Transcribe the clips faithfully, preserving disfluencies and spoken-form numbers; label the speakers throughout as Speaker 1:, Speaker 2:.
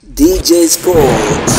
Speaker 1: D J Sports.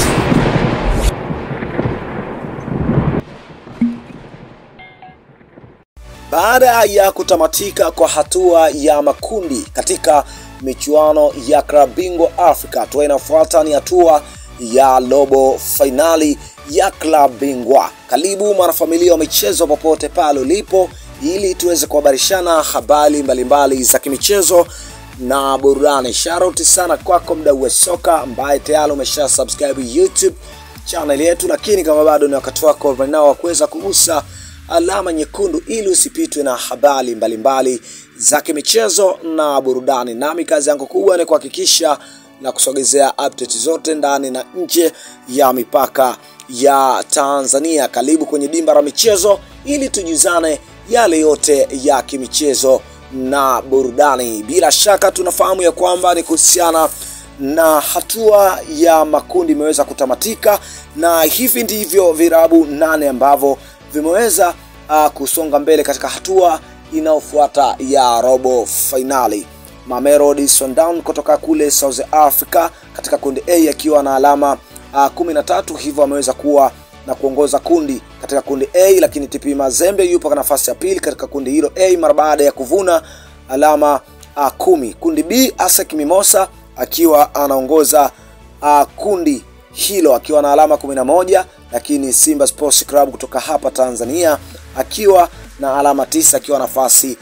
Speaker 1: Baada ya kutamatika kwa hatua ya makundi katika michuano ya klabu bingwa Afrika, hatua inayofuata ni hatua ya robo finali ya klabu bingwa. Karibu mwanafamilia wa michezo popote pale ulipo, ili tuweze kuhabarishana habari mbalimbali za kimichezo na burudani. Shout sana kwako mdau wa soka ambaye tayari umesha subscribe YouTube channel yetu, lakini kama bado ni wakati wako right now wa kuweza kugusa alama nyekundu ili usipitwe na habari mbalimbali za kimichezo na burudani. Nami kazi yangu kubwa ni kuhakikisha na kusogezea update zote ndani na nje ya mipaka ya Tanzania. Karibu kwenye dimba la michezo ili tujuzane yale yote ya kimichezo na burudani. Bila shaka tunafahamu ya kwamba ni kuhusiana na hatua ya makundi imeweza kutamatika, na hivi ndivyo virabu nane ambavyo vimeweza uh, kusonga mbele katika hatua inayofuata ya robo finali. Mamelod Sundowns kutoka kule South Africa katika kundi A akiwa na alama uh, kumi na tatu, hivyo ameweza kuwa na kuongoza kundi katika kundi A, lakini T P Mazembe yupo kwa nafasi ya pili katika kundi hilo A mara baada ya kuvuna alama uh, kumi. Kundi B Asec Mimosa akiwa anaongoza uh, kundi hilo akiwa na alama kumi na moja, lakini Simba Sports Club kutoka hapa Tanzania akiwa na alama tisa akiwa nafasi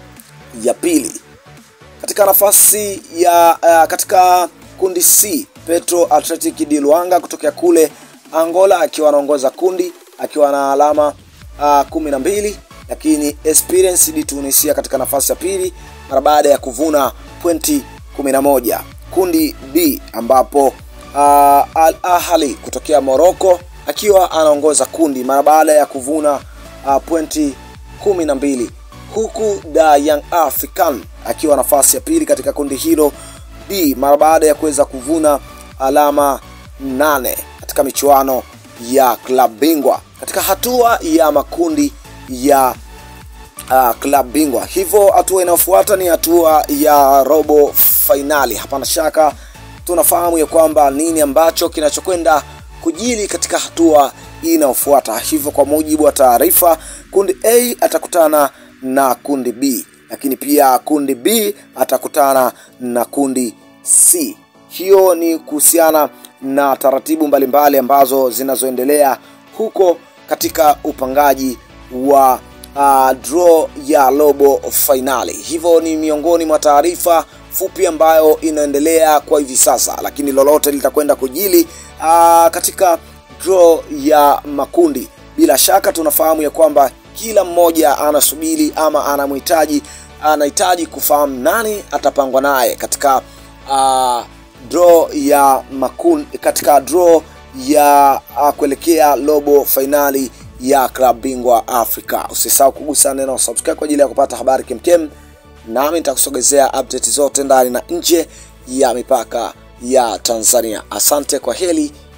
Speaker 1: ya pili. Katika nafasi ya uh, katika kundi C Petro Athletic di Luanga kutoka kule Angola akiwa anaongoza kundi akiwa na alama uh, kumi na mbili, lakini Experience di Tunisia katika nafasi ya pili mara baada ya kuvuna pointi kumi na moja. Kundi B ambapo uh, Al Ahly kutokea Morocco akiwa anaongoza kundi mara baada ya kuvuna uh, pointi kumi na mbili, huku da Yanga African akiwa nafasi ya pili katika kundi hilo B mara baada ya kuweza kuvuna alama nane katika michuano ya klabu bingwa katika hatua ya makundi ya uh, klabu bingwa. Hivyo hatua inayofuata ni hatua ya robo finali. Hapana shaka tunafahamu ya kwamba nini ambacho kinachokwenda kujili katika hatua inayofuata. Hivyo kwa mujibu wa taarifa, kundi A atakutana na kundi B, lakini pia kundi B atakutana na kundi C. Hiyo ni kuhusiana na taratibu mbalimbali ambazo zinazoendelea huko katika upangaji wa uh, draw ya robo finali. Hivyo ni miongoni mwa taarifa fupi ambayo inaendelea kwa hivi sasa, lakini lolote litakwenda kujili uh, katika draw ya makundi. Bila shaka tunafahamu ya kwamba kila mmoja anasubiri ama anamhitaji anahitaji kufahamu nani atapangwa naye katika uh, draw ya makundi, katika draw ya uh, kuelekea robo finali ya klabu bingwa Afrika. Usisahau kugusa neno subscribe kwa ajili ya kupata habari kemkem, nami nitakusogezea update zote ndani na nje ya mipaka ya Tanzania. Asante, kwa heri.